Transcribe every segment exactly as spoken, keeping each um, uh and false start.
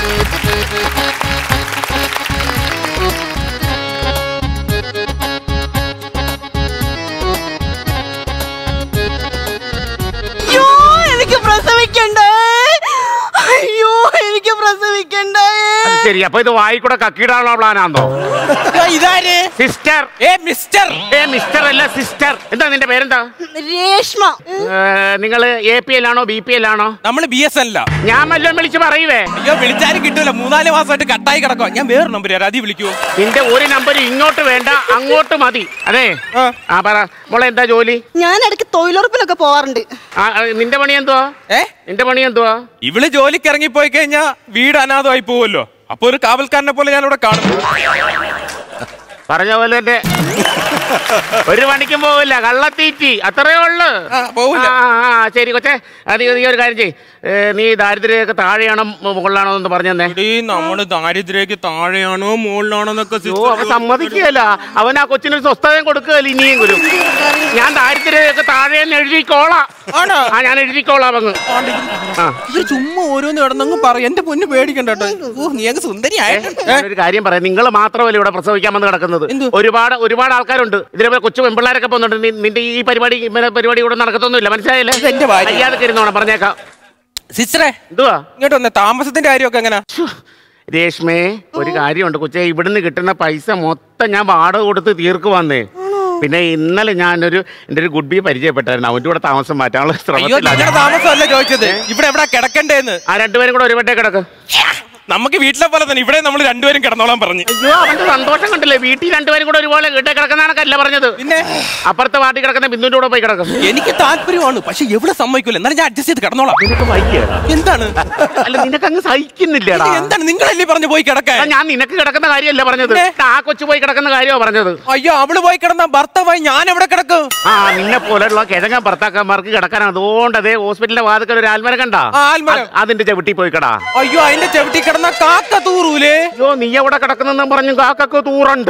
അയ്യോ എനിക്ക് പ്രസവിക്കണ്ടേ, അയ്യോ എനിക്ക് പ്രസവിക്കണ്ടേ. ശരി, അപ്പൊ ഇത് വായിക്കൂടെ കക്കിടാനുള്ള പ്ലാനാണോ? ഇതാര്? സിസ്റ്റർ. ഏ മിസ്റ്റർ. ഏ മിസ്റ്റർ അല്ല സിസ്റ്റർ. എന്താ നിന്റെ പേരെന്താ? രേഷ്മ. നിങ്ങള് എ പി എൽ ആണോ ബി പി എൽ ആണോ? നമ്മള് ബി എസ് എൻ. ഞാൻ വല്ലതും വിളിച്ച് പറയുവേ? അയ്യോ വിളിച്ചാലും കിട്ടൂല, മൂന്നാല് മാസമായിട്ട് കട്ടായി കിടക്കോ. ഞാൻ വേറെ നമ്പർ തരാം, അതി വിളിക്കൂ. നിന്റെ ഒരു നമ്പർ ഇങ്ങോട്ട് വേണ്ട, അങ്ങോട്ട് മതി. അതെ ആ പറ മോളെ, എന്താ ജോലി? ഞാൻ ഇടയ്ക്ക് തൊഴിലുറപ്പിലൊക്കെ പോവാറുണ്ട്. നിന്റെ പണി എന്തുവാ? ഏ നിന്റെ പണി എന്തുവാ? ഇവള് ജോലിക്ക് ഇറങ്ങിപ്പോയി കഴിഞ്ഞാ വീട് അനാഥമായി പോവല്ലോ. അപ്പൊ ഒരു കാവൽക്കാരനെ പോലെ ഞാൻ ഇവിടെ കാണും. പറഞ്ഞ പോലെ എന്റെ ഒരു പണിക്കും പോവില്ല, കള്ളത്തീറ്റി അത്രേ ഉള്ളു. ശരി കൊച്ചേ, നീ നീ ഒരു കാര്യം ചെയ്യ്, നീ ദാരിദ്ര്യൊക്കെ താഴെയാണോ മുകളിലാണോ എന്ന് പറഞ്ഞു തന്നെ. നമ്മള് ദാരിദ്ര്യക്ക് താഴെയാണോ മുകളിലാണോ എന്നൊക്കെ അവൻ സമ്മതിക്കുകയല്ല. അവൻ ആ കൊച്ചിനൊരു സ്വസ്ഥതയും കൊടുക്കുകയല്ല ഇനിയും ഗുരു. ഞാൻ ദാരിദ്ര്യൊക്കെ താഴെയെന്ന് എഴുതിക്കോളാം. ആ ഞാൻ എഴുതിക്കോളാം അങ്ങ്. ചുമ്മാ ഓരോന്ന് കിടന്നങ്ങ് പറയും. എന്റെ പൊന്ന് പേടിക്കണ്ട കേട്ടോ, നീ അങ്ങ് സുന്ദരിയായിട്ട്. ഒരു കാര്യം പറയാം, നിങ്ങൾ മാത്രമല്ല ഇവിടെ പ്രസവിക്കാൻ വന്ന് കിടക്കുന്നത്. ഒരുപാട് ഒരുപാട് ആൾക്കാരുണ്ട്. ഇതിലെ കൊച്ചു പെമ്പിള്ളാരൊക്കെ പോകുന്നുണ്ട്. നിന്റെ ഈ പരിപാടി പരിപാടി ഇവിടെ നടക്കത്തൊന്നുമില്ല, മനസ്സിലായില്ലേ? അയ്യാതൊക്കെ ഇരുന്നോണം, പറഞ്ഞേക്കാം. സിസ്റ്ററെ എന്തുവാ ഇങ്ങോട്ട് വന്നേ, താമസത്തിന്റെ കാര്യമൊക്കെ എങ്ങനെ? രേഷ്മേ, ഒരു കാര്യമുണ്ട് കൊച്ചേ, ഇവിടുന്ന് കിട്ടുന്ന പൈസ മൊത്തം ഞാൻ വാടക കൊടുത്ത് തീർക്കുവാന്നേ. പിന്നെ ഇന്നലെ ഞാനൊരു എന്റെ ഒരു ഗുഡ് ബി പരിചയപ്പെട്ടായിരുന്നു, അവന്റെ കൂടെ താമസം മാറ്റാനുള്ള ശ്രമത്തിലാണ്. താമസമല്ല ചോദിച്ചത്, ഇവിടെ എവിടെ കിടക്കണ്ടേന്ന്. ആ രണ്ടുപേരും കൂടെ ഒരു വട്ടേ കിടക്കും. നമുക്ക് വീട്ടിലെ പോലെ തന്നെ ഇവിടെ നമ്മൾ രണ്ടുപേരും കിടന്നോളാൻ പറഞ്ഞു. അയ്യോ അവന്റെ സന്തോഷം കണ്ടില്ലേ, വീട്ടിൽ രണ്ടുപേരും കൂടെ ഒരുപോലെ വീട്ടിൽ കിടക്കുന്നതാണല്ല പറഞ്ഞത്. പിന്നെ അപ്പുറത്തെ വാട്ടി കിടക്കുന്ന ബിന്ദുവിന്റെ കൂടെ പോയി കിടക്കും. എനിക്ക് താല്പര്യമാണ്, പക്ഷെ എവിടെ സമ്മതിക്കൂല. എന്നാലും ഞാൻ അഡ്ജസ്റ്റ് ചെയ്ത് കിടന്നോളാം. നിനക്ക് സഹിക്കുക എന്താണ്? അല്ല നിനക്ക് അങ്ങ് സഹിക്കുന്നില്ലടാ. എന്താണ് നിങ്ങളല്ലേ പറഞ്ഞു പോയി കിടക്കാൻ? ഞാൻ നിനക്ക് കിടക്കുന്ന കാര്യമല്ല പറഞ്ഞത്, ആ കൊച്ചു പോയി കിടക്കുന്ന കാര്യമാണ് പറഞ്ഞത്. അയ്യോ അവള് പോയി കിടന്ന ഭർത്താവായി ഞാൻ എവിടെ കിടക്കും? ആ നിന്നെ പോലെയുള്ള കിഴങ്ങൻ ഭർത്താക്കന്മാർക്ക് കിടക്കാനാണ്. അതുകൊണ്ട് അതേ ഹോസ്പിറ്റലിന്റെ വാതിക്കൽ ഒരു ആൽമരം കണ്ടാ, അതിന്റെ ചവിട്ടി പോയി കിടാ. അയ്യോ അതിന്റെ ചവിട്ടി കിടന്ന കാക്ക തൂറൂലേ. അയ്യോ നീ എവിടെ കിടക്കുന്നെന്നും പറഞ്ഞു കാക്കക്ക് തൂറുണ്ട്.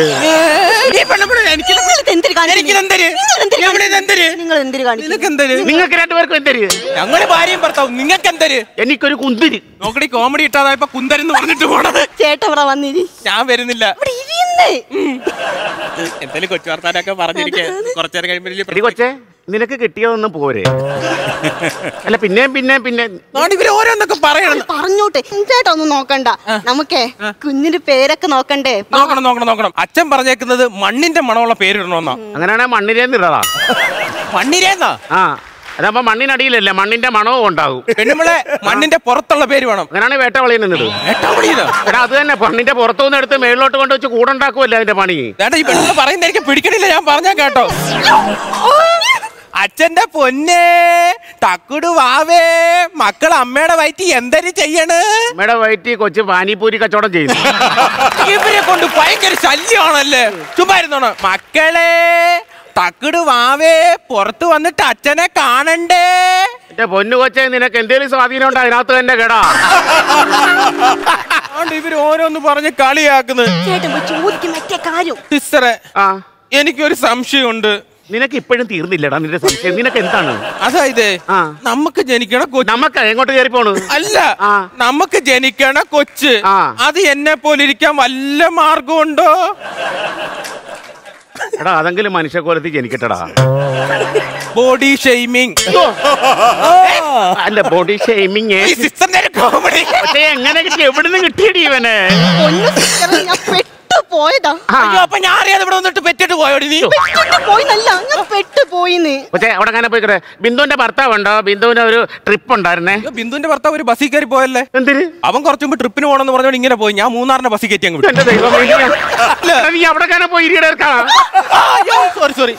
നിങ്ങൾക്ക് രണ്ടുപേർക്കും എന്തര്? ഞങ്ങള് ഭാര്യയും ഭർത്താവും, നിങ്ങൾക്ക് എന്തര്? എനിക്കൊരു കുന്തിരി. നോക്കടി കോമഡി ഇട്ടാതായപ്പോ കുന്തരെന്ന് പറഞ്ഞിട്ട് പോണത്. ചേട്ടൻ ഇവിടെ വന്നിരി. ഞാൻ വരുന്നില്ല. എന്തായാലും കൊച്ചു വർത്താനൊക്കെ പറഞ്ഞിരിക്കേ, കുറച്ചേരം കഴിയുമ്പോ കൊച്ചേ നിനക്ക് കിട്ടിയതൊന്നും പോരെ. അല്ല പിന്നെയും പിന്നെയും പിന്നെ ഇവര് ഓരോന്നൊക്കെ പറയണം. പറഞ്ഞോട്ടെ ചേട്ടാ, ഒന്നും നോക്കണ്ട, നമുക്കേ കുഞ്ഞിന്റെ പേരൊക്കെ നോക്കണ്ടേ? നോക്കണം നോക്കണം നോക്കണം. അച്ഛൻ പറഞ്ഞേക്കുന്നത് മണ്ണിന്റെ മണമുള്ള പേരിടണമെന്നാ. അങ്ങനെയാണെ മണ്ണിരേന്ന് ഇടടാ. മണ്ണിരേന്നാ? ആ അതാകുമ്പോ മണ്ണിനടിയിലല്ലേ, മണ്ണിന്റെ മണവും ഉണ്ടാവും. പെണ്ണുമ്പളെ മണ്ണിന്റെ പുറത്തുള്ള പേര് വേണം. അങ്ങനെയാണ് വേട്ടവളിയിൽ നിന്നിട്ട്. എടാ അത് തന്നെ, മണ്ണിന്റെ പുറത്തുനിന്ന് എടുത്ത് മേളിലോട്ട് കൊണ്ട് വെച്ച് കൂടുണ്ടാക്കുമല്ലോ അതിന്റെ പണി. ഈ പെണ്ണുങ്ങൾ പറയുന്ന എനിക്ക് പിടിക്കണില്ല, ഞാൻ പറഞ്ഞാ കേട്ടോ. അച്ഛന്റെ പൊന്നെ തക്കുടു വാവേ, മക്കൾ അമ്മയുടെ വയറ്റി എന്തൊരു ചെയ്യണ്? അമ്മയുടെ വയറ്റി കൊച്ചു പാനിപൂരി കച്ചവടം ചെയ്യുന്നു. ഇവരെ കൊണ്ട് ഭയങ്കര ശല്യമാണല്ലേ. ചുമ്മാ ഇരുന്നോണ. മക്കളെ തക്കുടു വാവേ, പുറത്തു വന്നിട്ട് അച്ഛനെ കാണണ്ടേ? എന്റെ പൊന്നു കൊച്ചേ, നിനക്ക് എന്തേലും സ്വാധീനം ഉണ്ടോ അതിനകത്ത് തന്നെ കേടാ. ഇവര് ഓരോന്ന് പറഞ്ഞ് കളിയാക്കുന്നത്. സിസ്റ്ററെ എനിക്കൊരു സംശയമുണ്ട്. നിനക്ക് ഇപ്പോഴും തീർന്നില്ലടാ നിന്റെ സംശയം. നിനക്ക് എന്താണ്? അതായത് നമുക്ക് ജനിക്കണ കൊച്ച്, നമുക്ക് എങ്ങോട്ട് കയറി പോണു? അല്ല നമുക്ക് ജനിക്കണ കൊച്ച് അത് എന്നെ പോലെ ഇരിക്കാൻ വല്ല മാർഗമുണ്ടോ? എടാ അതെങ്കിലും മനുഷ്യക്കോലത്തിൽ ജനിക്കട്ടടാ. ബോഡി ഷെയ്മിങ് അല്ല, ബോഡി ഷെയ്മിങ് എങ്ങനെ കിട്ടി? എവിടുന്ന് കിട്ടിയടി ഇവനെ? പോയതാ. അപ്പൊ ഞാൻ അറിയാതെ ഇവിടെ വന്നിട്ട് പെറ്റിട്ട് പോയോടി? നീ പോയിന്നല്ല, ഞാൻ പെട്ട് പോയിന്ന്. പക്ഷേ അവിടെ അങ്ങനെ പോയിക്കട്ടെ. ബിന്ദുവിന്റെ ഭർത്താവ് ഉണ്ടോ? ബിന്ദുവിന് ഒരു ട്രിപ്പ് ഉണ്ടായിരുന്നേ. ബിന്ദുവിന്റെ ഭർത്താവ് ഒരു ബസ്സിൽ കയറി പോയല്ലേ? എന്തിന്? അവൻ കുറച്ചു മുമ്പ് ട്രിപ്പിന് പോകണമെന്ന് പറഞ്ഞോണ്ട് ഇങ്ങനെ പോയി. ഞാൻ മൂന്നാറിന്റെ ബസ്സിൽ കയറ്റി അങ്ങ് വിട്ടു. നീ അവിടെ കാണാൻ പോയി. Sorry sorry.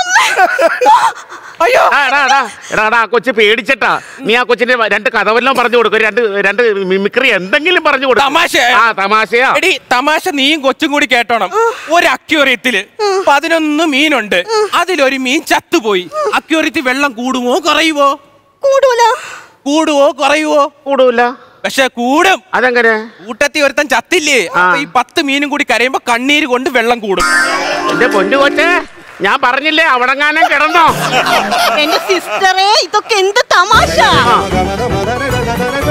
അയ്യോ എടാ കൊച്ചു പേടിച്ചിട്ടാ. നീ ആ കൊച്ചിന്റെ രണ്ട് കഥവെല്ലാം പറഞ്ഞു കൊടുക്കും, രണ്ട് രണ്ട് മിമിക്രി എന്തെങ്കിലും പറഞ്ഞു കൊടുക്കും. തമാശ. ആ തമാശയാ. എടി തമാശ നീയും കൊച്ചും കൂടി കേട്ടോണം. ഒരു അക്വേറിയത്തില് പതിനൊന്ന് മീനുണ്ട്. അതിലൊരു മീൻ ചത്തുപോയി. അക്വേറിയത്തിൽ വെള്ളം കൂടുമോ കുറയുവോ? കൂടൂല. കൂടുവോ കുറയുവോ? കൂടൂല. പക്ഷെ കൂടും. അതെങ്ങനെ? കൂട്ടത്തി ഒരുത്തൻ ചത്തില്ലേ, ഈ പത്ത് മീനും കൂടി കരയുമ്പോ കണ്ണീര് കൊണ്ട് വെള്ളം കൂടും. എന്റെ പൊന്നു കൊച്ചേ, ഞാൻ പറഞ്ഞില്ലേ അവിടെങ്ങാനും കിടന്നോ? എന്റെ സിസ്റ്ററെ, ഇതൊക്കെ എന്ത് തമാശ.